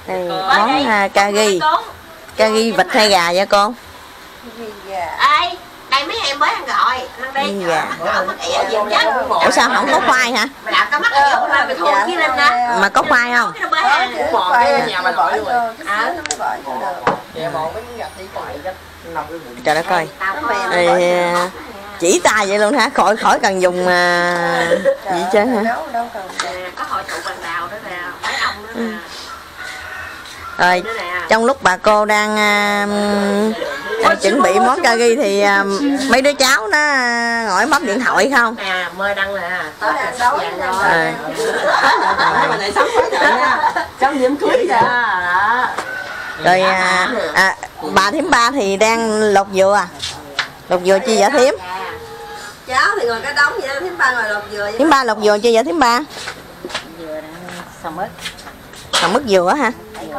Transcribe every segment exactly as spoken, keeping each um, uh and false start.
Đây món uh, cà ri. Cà ri vịt hay gà vậy con? Ai? Đây mấy em mới ăn rồi, ăn đi. Gà. Ủa sao không có khoai hả? Mày đặt cái mắt ẻo mà mày thua với Linh nè. Mà có khoai không? Nhà mình bỏ luôn rồi. Trời đất ơi. Chỉ tay vậy luôn hả? Khỏi khỏi cần dùng uh, gì chứ hả? Có hội tụ bằng đào đó nè, mấy ông nữa nè. Rồi, trong lúc bà cô đang uh, uh, chuẩn bị món cà ri thì uh, mấy đứa cháu nó ngồi bấm điện thoại không? À, mời đăng nè. Tối là tối rồi. Mình lại sống với trời nha. Sống diễm cưới ra. Rồi à, à, bà thím ba thì đang lột dừa. Lột dừa chi vậy thím? Cháu thì ngồi cái đống vậy đó, thím ba ngồi lột dừa. Thím ba lột dừa chi vậy thím ba? Dừa xào mứt. Xào mứt dừa hả?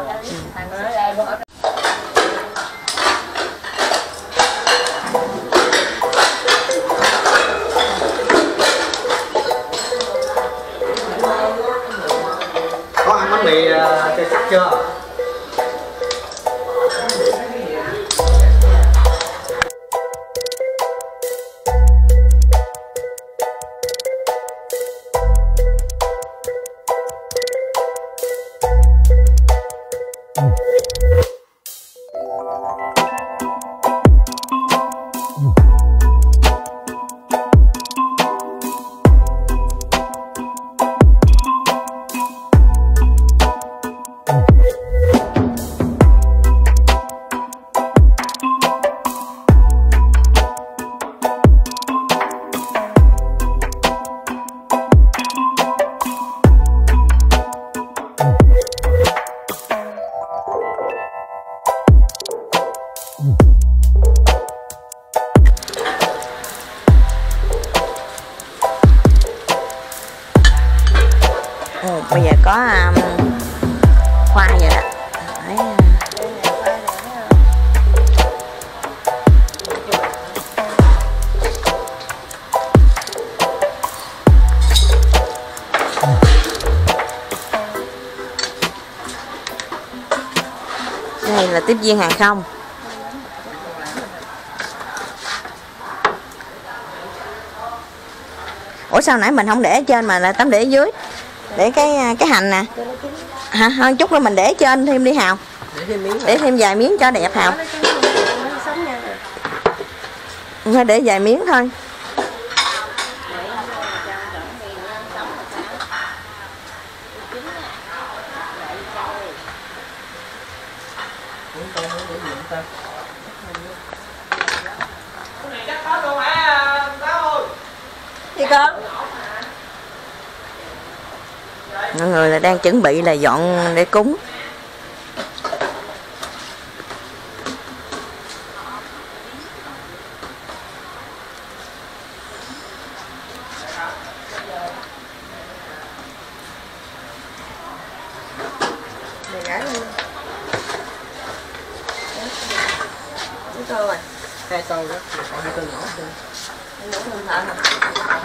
Có ăn bánh mì cho chắc chưa? Ừ, bây giờ có um, khoai vậy đó. Đấy, uh... đây là tiếp viên hàng không. Ủa sao nãy mình không để ở trên mà lại tấm để ở dưới? Để cái cái hành nè. Hả? Hơn chút nữa mình để trên thêm đi Hào. Để thêm miếng. Để thêm vài miếng cho đẹp Hào. Thôi để vài miếng thôi. Thì con mọi người là đang chuẩn bị là dọn để cúng. rồi. Hai tô đó, còn hai tô nhỏ thôi. Nhỏ hơn thợ hả?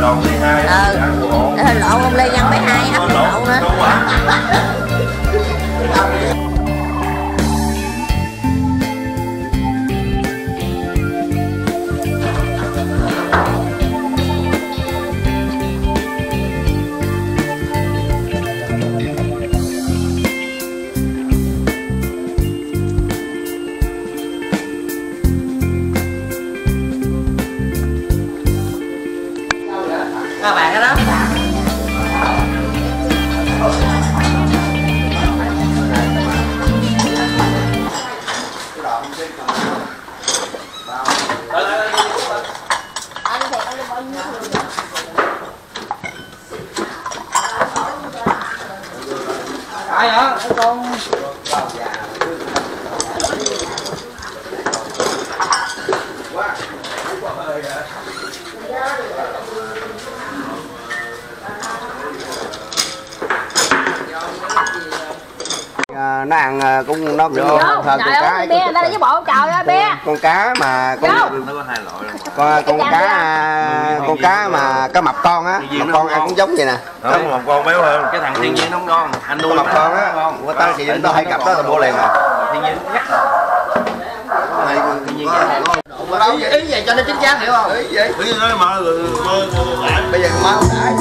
lộn đi hai. Ờ. Lộn ông Lê Văn mấy hai ấp lộn nữa. Các bạn cái đó. Ai hả? Con À, nó ăn cũng nó cũng hơn con cá. Bé đây với bộ trời ơi bé. Con cá mà con nó có hai loại. con con cá con cá mà cá mập con á, mập con ăn cũng giống vậy nè. Không, mập con béo hơn. Cái thằng thiên nhiên nó ngon, anh nuôi mập con á, của ta thì nó hay cặp đó là mua liền mà. Thiên nhiên nó gắt. Thiên nhiên cái ý vậy cho nó chính xác hiểu không? ý vậy. Tự nhiên nói mà Bây giờ má không đãi.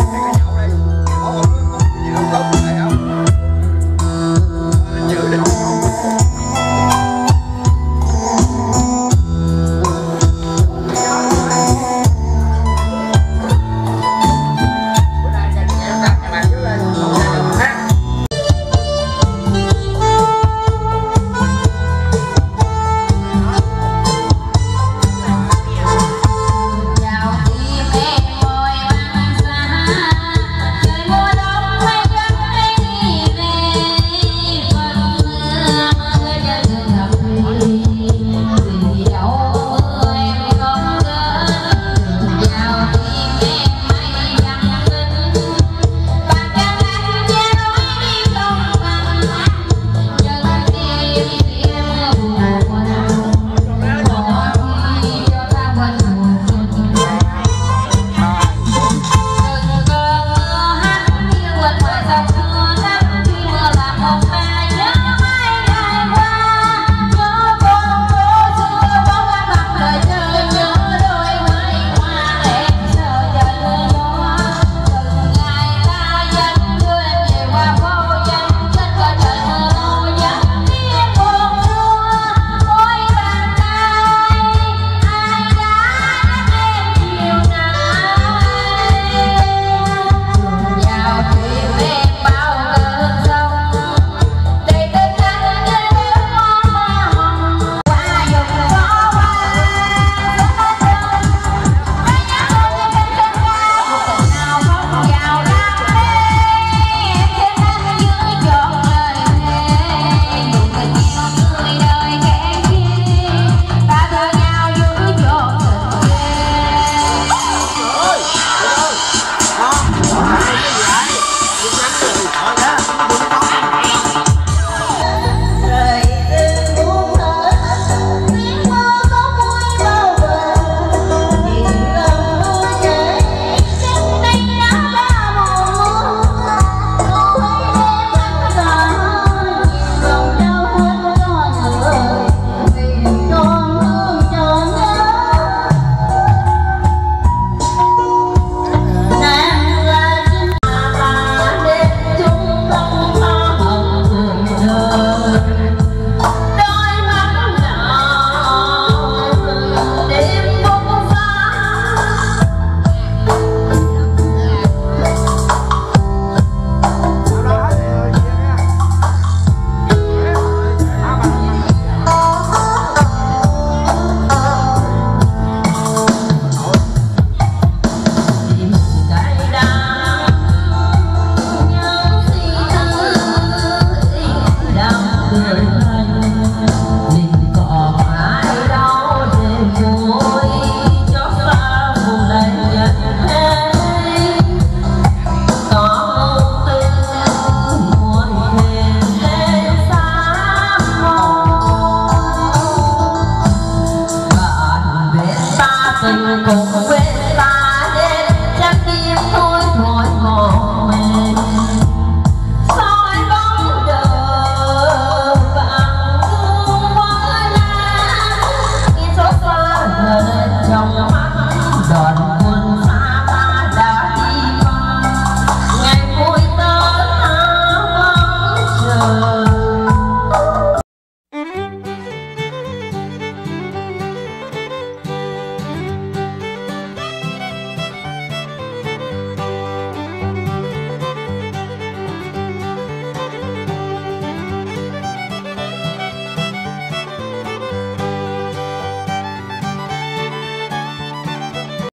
tình cùng quên